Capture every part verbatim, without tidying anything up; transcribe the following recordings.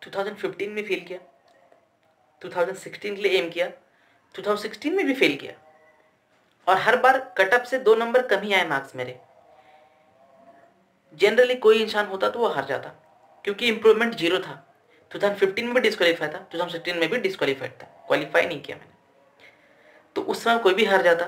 दो हज़ार पंद्रह में फेल किया, दो हज़ार सोलह के लिए एम किया, दो हज़ार सोलह में भी फेल किया और हर बार कटअप से दो नंबर कम ही आए मार्क्स मेरे। जनरली कोई इंसान होता तो वो हार जाता क्योंकि इंप्रूवमेंट जीरो था। दो हज़ार पंद्रह में भी डिस्क्वालीफाई था, दो हज़ार सोलह में भी डिस्क्वालीफाइड था, क्वालिफाई नहीं किया मैंने, तो उस समय कोई भी हार जाता।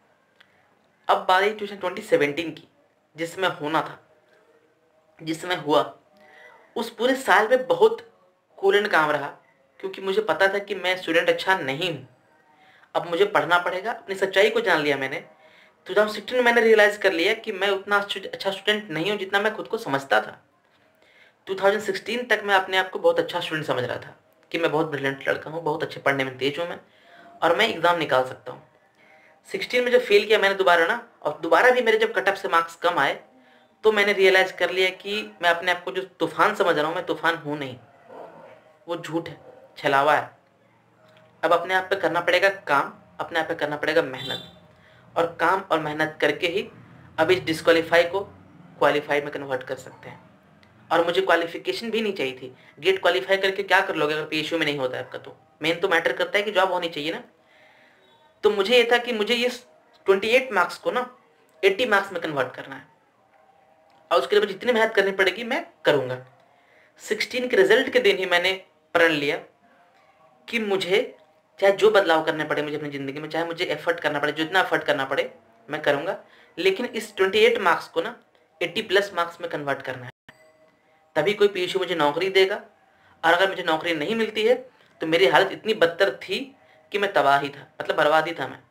अब बात आई ट्यूशन ट्वेंटी सेवनटीन की, जिसमें होना था, जिसमें हुआ। उस पूरे साल में बहुत कूल एंड काम रहा क्योंकि मुझे पता था कि मैं स्टूडेंट अच्छा नहीं हूँ। अब मुझे पढ़ना पड़ेगा, अपनी सच्चाई को जान लिया मैंने। दो हज़ार सोलह में मैंने रियलाइज़ कर लिया कि मैं उतना अच्छा स्टूडेंट नहीं हूँ जितना मैं खुद को समझता था। दो हज़ार सोलह तक मैं अपने आप को बहुत अच्छा स्टूडेंट समझ रहा था कि मैं बहुत ब्रिलियंट लड़का हूँ, बहुत अच्छे पढ़ने में तेज हूँ मैं, और मैं एग्ज़ाम निकाल सकता हूँ। सोलह में जब फेल किया मैंने दोबारा ना, और दोबारा भी मेरे जब कटअप से मार्क्स कम आए, तो मैंने रियलाइज़ कर लिया कि मैं अपने आप को जो तूफ़ान समझ रहा हूँ, मैं तूफ़ान हूँ नहीं, वो झूठ है, छलावा है। अब अपने आप पे करना पड़ेगा काम, अपने आप पे करना पड़ेगा मेहनत, और काम और मेहनत करके ही अब इस डिस्क्वालीफाई को क्वालिफाई में कन्वर्ट कर सकते हैं। और मुझे क्वालिफिकेशन भी नहीं चाहिए थी। गेट क्वालिफाई करके क्या कर लोगे अगर पीएसयू में नहीं होता है आपका? तो मेन तो मैटर करता है कि जॉब होनी चाहिए ना। तो मुझे ये था कि मुझे ये अट्ठाईस मार्क्स को ना अस्सी मार्क्स में कन्वर्ट करना है, और उसके लिए मुझे जितनी मेहनत करनी पड़ेगी मैं करूँगा। सोलह के रिजल्ट के दिन ही मैंने प्रण लिया कि मुझे चाहे जो बदलाव करने पड़े मुझे अपनी ज़िंदगी में, चाहे मुझे एफर्ट करना पड़े, जितना एफर्ट करना पड़े मैं करूँगा, लेकिन इस अट्ठाईस मार्क्स को ना अस्सी प्लस मार्क्स में कन्वर्ट करना है। तभी कोई पीएसयू मुझे नौकरी देगा, और अगर मुझे नौकरी नहीं मिलती है तो मेरी हालत इतनी बदतर थी कि मैं तबाह ही था, मतलब बर्बाद ही था मैं,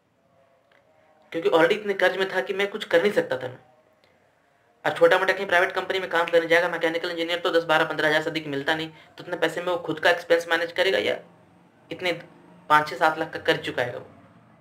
क्योंकि ऑलरेडी इतने कर्ज में था कि मैं कुछ कर नहीं सकता था मैं। और छोटा मोटा कहीं प्राइवेट कंपनी में काम करने जाएगा मैकेनिकल इंजीनियर, तो दस बारह पंद्रह हज़ार से अधिक मिलता नहीं, तो उतने पैसे में वो खुद का एक्सपेंस मैनेज करेगा या इतने पाँच छः सात लाख का कर्ज चुकाएगा वो।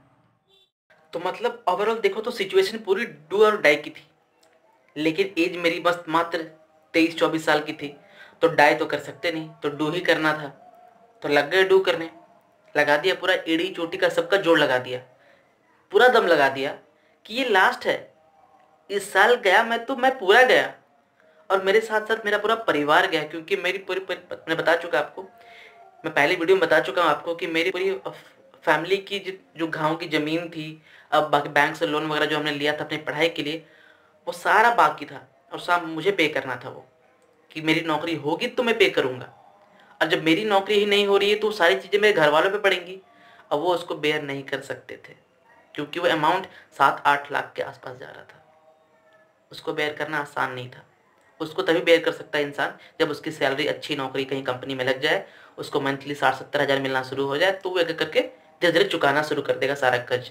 तो मतलब ओवरऑल देखो तो सिचुएशन पूरी डू और डाई की थी, लेकिन एज मेरी बस मात्र तेईस चौबीस साल की थी, तो डाई तो कर सकते नहीं, तो डू ही करना था। तो लग गए डू करने, लगा दिया पूरा एड़ी चोटी का सबका जोड़ लगा दिया, पूरा दम लगा दिया कि ये लास्ट है, इस साल गया मैं तो मैं पूरा गया, और मेरे साथ साथ मेरा पूरा परिवार गया, क्योंकि मेरी पूरी, पूरी मैं बता चुका आपको, मैं पहले वीडियो में बता चुका हूँ आपको कि मेरी पूरी फैमिली की जो गाँव की ज़मीन थी, अब बाकी बैंक से लोन वगैरह जो हमने लिया था अपनी पढ़ाई के लिए, वो सारा बाकी था, और साहब मुझे पे करना था वो, कि मेरी नौकरी होगी तो मैं पे करूँगा, और जब मेरी नौकरी ही नहीं हो रही है तो सारी चीज़ें मेरे घर वालों पे पड़ेंगी। अब वो उसको बेयर नहीं कर सकते थे, क्योंकि वो अमाउंट सात आठ लाख के आसपास जा रहा था, उसको बेयर करना आसान नहीं था। उसको तभी बेयर कर सकता है इंसान जब उसकी सैलरी अच्छी नौकरी कहीं कंपनी में लग जाए, उसको मंथली साठ सत्तर हज़ार मिलना शुरू हो जाए, तो वो एक एक करके धीरे धीरे चुकाना शुरू कर देगा सारा कर्ज।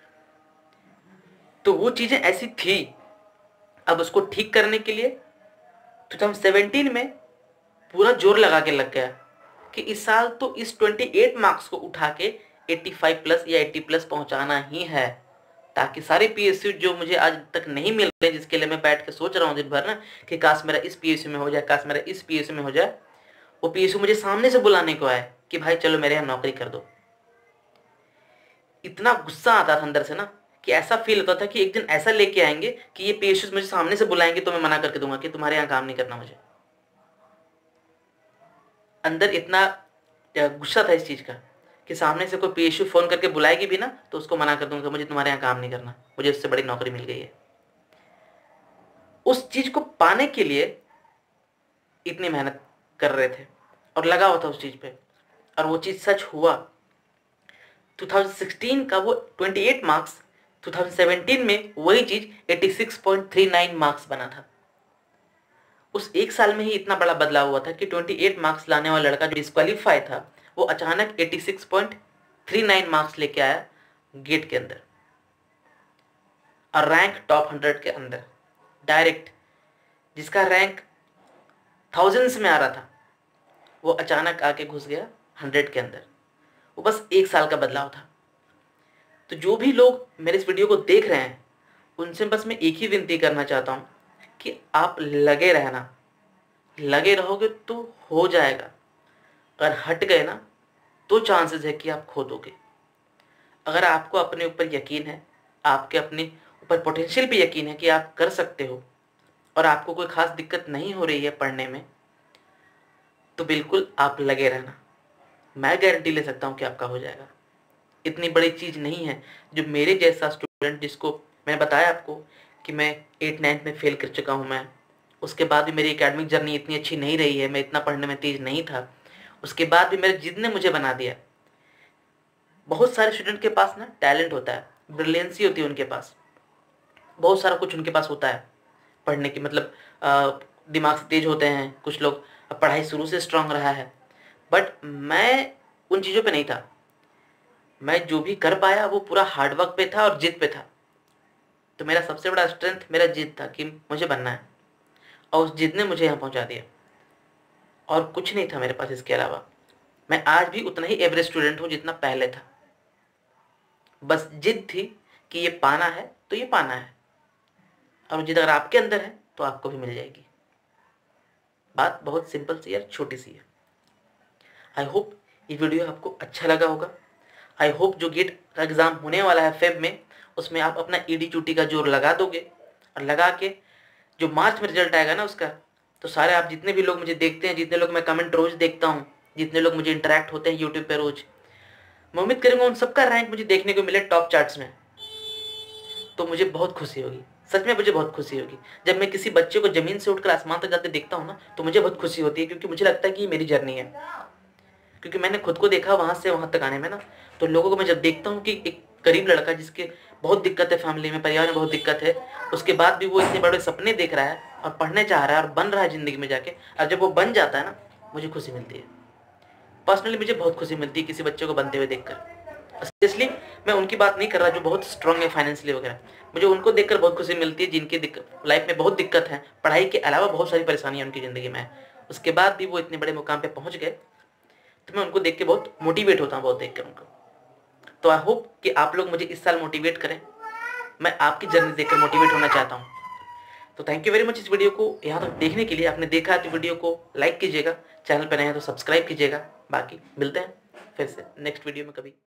तो वो चीज़ें ऐसी थी। अब उसको ठीक करने के लिए दो हज़ार सत्रह में पूरा जोर लगा के लग गया कि इस साल तो इस अट्ठाईस मार्क्स को उठा के पचासी प्लस या अस्सी प्लस पहुंचाना ही है, ताकि सारे पीएसयू जो मुझे आज तक नहीं मिल रहे, जिसके लिए मैं बैठ के सोच रहा हूँ दिन भर ना कि काश मेरा इस पीएसयू में हो जाए, काश मेरा इस पीएसयू में हो जाए, वो पीएसयू मुझे सामने से बुलाने को आए कि भाई चलो मेरे यहाँ नौकरी कर दो। इतना गुस्सा आता था अंदर से ना कि ऐसा फील होता था कि एक दिन ऐसा लेके आएंगे कि ये पीएसयू मुझे सामने से बुलाएंगे तो मैं मना करके दूंगा कि तुम्हारे यहाँ काम नहीं करना। मुझे अंदर इतना गुस्सा था इस चीज़ का कि सामने से कोई पीएसयू फ़ोन करके बुलाएगी भी ना तो उसको मना कर दूंगा, मुझे तुम्हारे यहाँ काम नहीं करना, मुझे उससे बड़ी नौकरी मिल गई है। उस चीज़ को पाने के लिए इतनी मेहनत कर रहे थे और लगा हुआ था उस चीज़ पे, और वो चीज़ सच हुआ। दो हज़ार सोलह का वो अट्ठाईस मार्क्स दो हज़ार सत्रह में वही चीज़ छियासी पॉइंट तीन नौ मार्क्स बना था। उस एक साल में ही इतना बड़ा बदलाव हुआ था कि अट्ठाईस मार्क्स लाने वाला लड़का जो डिस्क्वालीफाई था वो अचानक छियासी पॉइंट तीन नौ मार्क्स लेके आया गेट के अंदर, और रैंक टॉप हंड्रेड के अंदर डायरेक्ट। जिसका रैंक थाउजेंड्स में आ रहा था वो अचानक आके घुस गया हंड्रेड के अंदर। वो बस एक साल का बदलाव था। तो जो भी लोग मेरे इस वीडियो को देख रहे हैं उनसे बस मैं एक ही विनती करना चाहता हूँ कि आप लगे रहना, लगे रहोगे तो हो जाएगा। अगर हट गए ना तो चांसेस है कि आप खो दोगे। अगर आपको अपने ऊपर यकीन है, आपके अपने ऊपर पोटेंशियल पे यकीन है कि आप कर सकते हो और आपको कोई ख़ास दिक्कत नहीं हो रही है पढ़ने में, तो बिल्कुल आप लगे रहना, मैं गारंटी ले सकता हूँ कि आपका हो जाएगा। इतनी बड़ी चीज़ नहीं है। जो मेरे जैसा स्टूडेंट, जिसको मैंने बताया आपको कि मैं एट नाइन्थ में फ़ेल कर चुका हूँ मैं, उसके बाद भी मेरी एकेडमिक जर्नी इतनी अच्छी नहीं रही है, मैं इतना पढ़ने में तेज़ नहीं था, उसके बाद भी मेरे जिद ने मुझे बना दिया। बहुत सारे स्टूडेंट के पास ना टैलेंट होता है, ब्रिलियंसी होती है उनके पास, बहुत सारा कुछ उनके पास होता है पढ़ने की, मतलब अ, दिमाग से तेज होते हैं, कुछ लोग पढ़ाई शुरू से स्ट्रांग रहा है, बट मैं उन चीज़ों पे नहीं था। मैं जो भी कर पाया वो पूरा हार्ड वर्क पे था और जिद पे था। तो मेरा सबसे बड़ा स्ट्रेंथ मेरा जिद था कि मुझे बनना है, और उस जिद ने मुझे यहाँ पहुँचा दिया, और कुछ नहीं था मेरे पास इसके अलावा। मैं आज भी उतना ही एवरेज स्टूडेंट हूँ जितना पहले था। बस जिद थी कि ये पाना है तो ये पाना है, और जिद अगर आपके अंदर है तो आपको भी मिल जाएगी। बात बहुत सिंपल सी है, छोटी सी है। आई होप ये वीडियो आपको अच्छा लगा होगा। आई होप जो गेट का एग्ज़ाम होने वाला है फेब में, उसमें आप अपना ईडी चूटी का जोर लगा दोगे, और लगा के जो मार्च में रिजल्ट आएगा ना उसका, तो सारे आप जितने भी लोग मुझे देखते हैं, जितने लोग मैं कमेंट रोज़ देखता हूँ, जितने लोग मुझे इंटरेक्ट होते हैं यूट्यूब पे रोज़, मैं उम्मीद करूँगा उन सबका रैंक मुझे देखने को मिले टॉप चार्ट्स में। तो मुझे बहुत खुशी होगी, सच में मुझे बहुत खुशी होगी। जब मैं किसी बच्चे को ज़मीन से उठकर आसमान तक जाते देखता हूँ ना, तो मुझे बहुत खुशी होती है, क्योंकि मुझे लगता है कि ये मेरी जर्नी है। क्योंकि मैंने खुद को देखा वहाँ से वहाँ तक आने में ना, तो लोगों को मैं जब देखता हूँ कि एक गरीब लड़का जिसके बहुत दिक्कत है, फैमिली में, परिवार में बहुत दिक्कत है, उसके बाद भी वो इतने बड़े सपने देख रहा है और पढ़ने चाह रहा है और बन रहा है ज़िंदगी में जाके, और जब वो बन जाता है ना, मुझे खुशी मिलती है। पर्सनली मुझे बहुत खुशी मिलती है किसी बच्चे को बनते हुए देखकर। स्पेशली मैं उनकी बात नहीं कर रहा जो बहुत स्ट्रांग है फाइनेंशियली वगैरह, मुझे उनको देखकर बहुत खुशी मिलती है जिनकी लाइफ में बहुत दिक्कत है, पढ़ाई के अलावा बहुत सारी परेशानियाँ उनकी ज़िंदगी में है, उसके बाद भी वो इतने बड़े मुकाम पे पहुँच गए। तो मैं उनको देख के बहुत मोटिवेट होता हूँ, बहुत देख कर उनको। तो आई होप कि आप लोग मुझे इस साल मोटिवेट करें, मैं आपकी जर्नी देखकर मोटिवेट होना चाहता हूँ। तो थैंक यू वेरी मच इस वीडियो को यहाँ तक देखने के लिए। आपने देखा है तो वीडियो को लाइक कीजिएगा, चैनल पर नए हैं तो सब्सक्राइब कीजिएगा। बाकी मिलते हैं फिर से नेक्स्ट वीडियो में कभी।